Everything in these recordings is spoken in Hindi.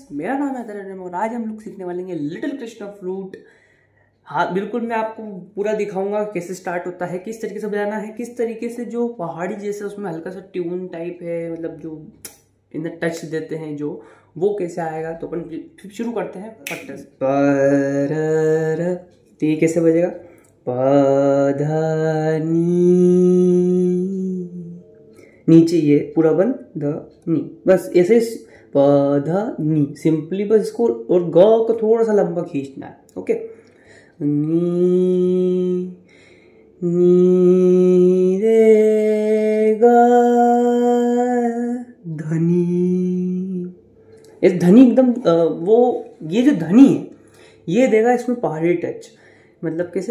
मेरा नाम है तरन और आज हम लोग सीखने वाले हैं लिटिल कृष्णा फ्लूट। हाँ बिल्कुल, मैं आपको पूरा दिखाऊंगा कैसे स्टार्ट होता है, किस तरीके से बजाना है, किस तरीके से जो पहाड़ी जैसे उसमें हल्का सा ट्यून टाइप है, मतलब जो इन टच देते हैं जो वो कैसे आएगा। तो अपन शुरू करते हैं फट से। पर तो ये कैसे बजेगा, प ध नीचे ये पूरा बन ध नी, बस ऐसे प ध नी सिंपली, बस इसको और ग को थोड़ा सा लंबा खींचना है। ओके, नी नी रे ग धनी। इस धनी एकदम वो ये जो धनी है ये देगा इसमें पहाड़ी टच, मतलब कैसे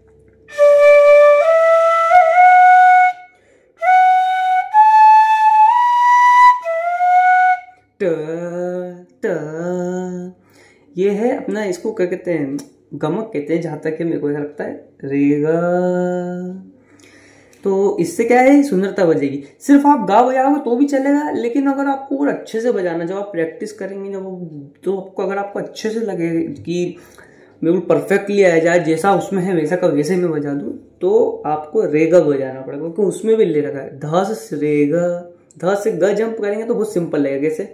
ट ट। ये है अपना, इसको क्या कहते हैं, गमक कहते हैं जहां तक मेरे को ऐसा लगता है। रेगा तो इससे क्या है, सुंदरता बजेगी। सिर्फ आप गा बजाओगे तो भी चलेगा, लेकिन अगर आपको और अच्छे से बजाना, जब आप प्रैक्टिस करेंगे जब, तो आपको अगर आपको अच्छे से लगे कि बिल्कुल परफेक्टली आ जाए, जैसा उसमें है वैसा का वैसे मैं बजा दूं, तो आपको रेगा बजाना पड़ेगा, क्योंकि उसमें भी ले रखा है ध से रेगा। ध से ग जंप करेंगे तो बहुत सिंपल लगेगा। कैसे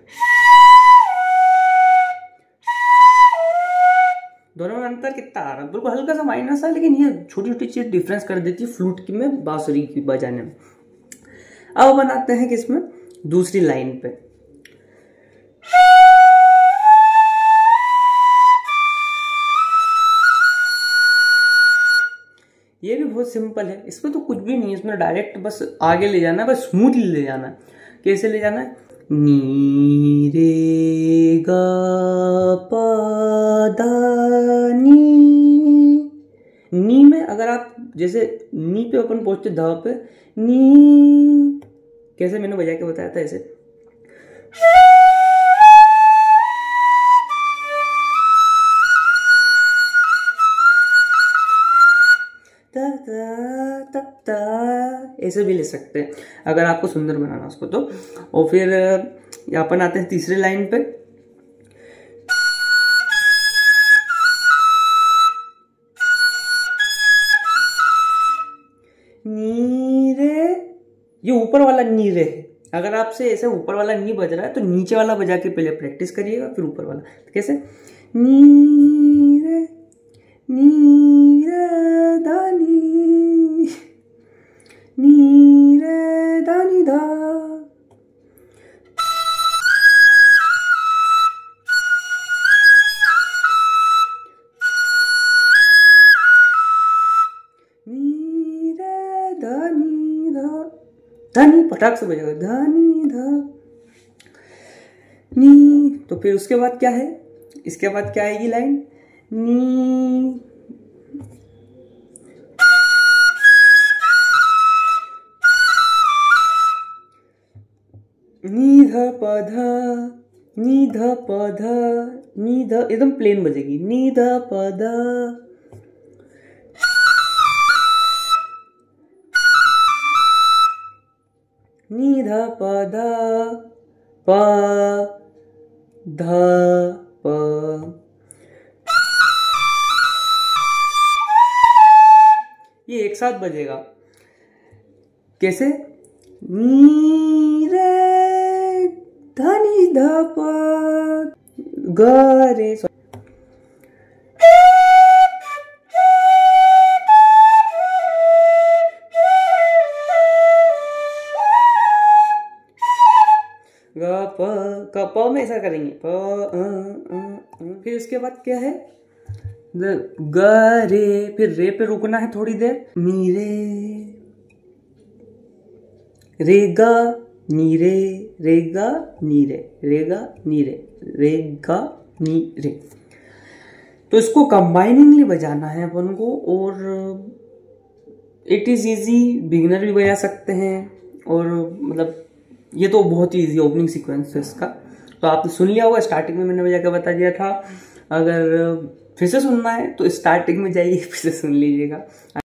दोनों में अंतर कितना आ रहा है, बिल्कुल हल्का सा माइनर सा, लेकिन ये छोटी छोटी चीज डिफरेंस कर देती है फ्लूट की में बांसुरी की बजाने में। अब बनाते हैं किसमें, दूसरी लाइन पे। ये भी बहुत सिंपल है, इसमें तो कुछ भी नहीं है, इसमें डायरेक्ट बस आगे ले जाना है, बस स्मूथली ले जाना है। कैसे ले जाना है, नी रे गा पा धा नी में अगर आप जैसे नी पे अपन पहुंचते ध पे, नी कैसे मैंने बजा के बताया था, ऐसे ता ता ता ता, ऐसे भी ले सकते हैं अगर आपको सुंदर बनाना उसको तो। और फिर अपन आते हैं तीसरी लाइन पे। नी रे, ये ऊपर वाला नी रे है। अगर आपसे ऐसे ऊपर वाला नी बज रहा है तो नीचे वाला बजा के पहले प्रैक्टिस करिएगा, फिर ऊपर वाला। तो कैसे, नी रे धानी, नी रे धानी धा। नी रे धानी धा, धानी पटाख से बजेगा, धानी धा नी। तो फिर उसके बाद क्या है, इसके बाद क्या आएगी लाइन, नी नी ध प ध, नी ध प ध, नी ध एकदम प्लेन बजेगी, नी ध प ध, नी ध प ध प ध प। ये एक साथ बजेगा। कैसे, नी रे धनी ध प ग रे, ग प में ऐसा करेंगे प। फिर उसके बाद क्या है, ग रे, फिर रे पे रुकना है थोड़ी देर, नी रे रेगा नी रे, रेगा नी रे, रेगा नी रे, रेगा नी रे। तो इसको कंबाइनिंगली बजाना है अपन को, और इट इज इजी, बिगिनर भी बजा सकते हैं। और मतलब ये तो बहुत ही इजी ओपनिंग सीक्वेंस है इसका, तो आपने सुन लिया होगा, स्टार्टिंग में मैंने बजा के बता दिया था। अगर फिर से सुनना है तो स्टार्टिंग में जाइए, फिर से सुन लीजिएगा।